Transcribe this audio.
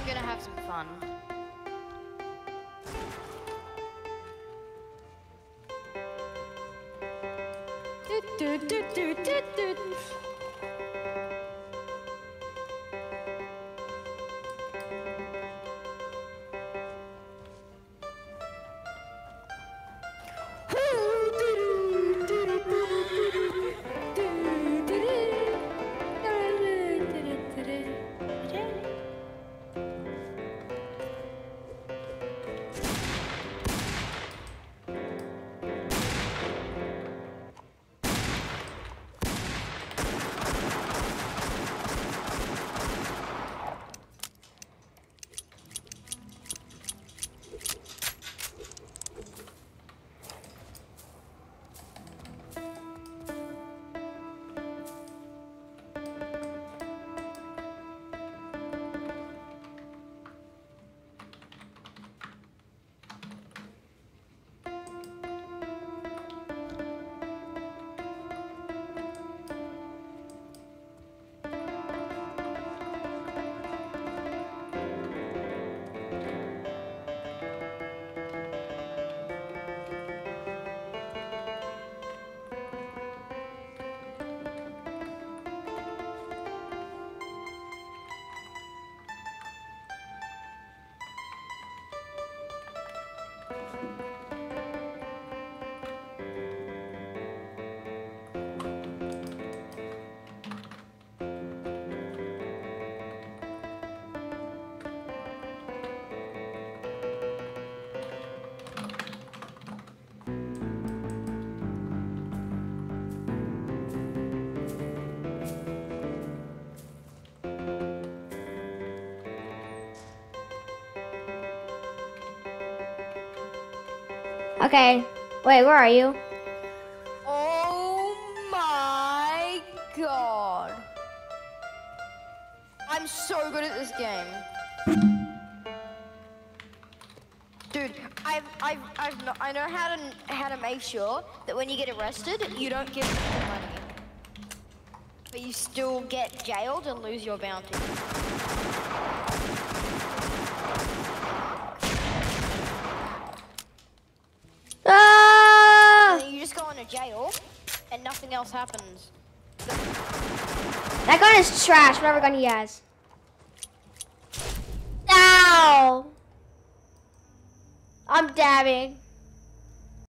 I'm gonna have some fun. Okay. Wait, where are you? Oh my god. I'm so good at this game. Dude, I know how to make sure that when you get arrested, you don't give them the money. But you still get jailed and lose your bounty. Ah! And then you just go into jail and nothing else happens. That gun is trash, whatever gun he has. Ow! I'm dabbing.